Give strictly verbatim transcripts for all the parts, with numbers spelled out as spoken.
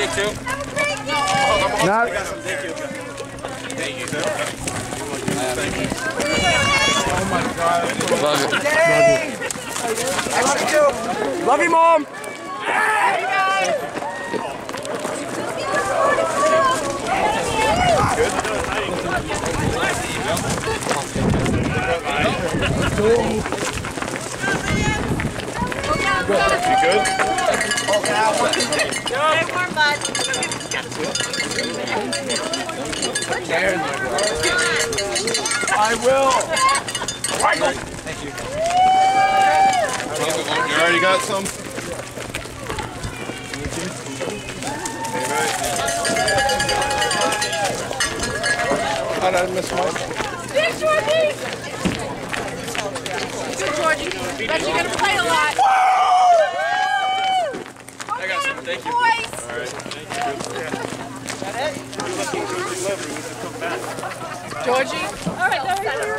Me too. No. Thank you. Oh my God. Love it. Love you, Mom. You good? Stay warm, bud. I will. Thank you. You already got some? How did I miss one? Big Georgie! Good, Georgie. Bet you're going to play a lot. I got some. Thank you. Boys. All right. Thank you. Georgie? All right,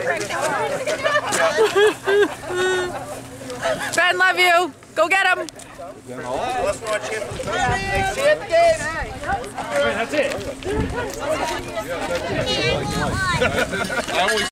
Ben, love you. Go get him. Let's watch him. That's it. I always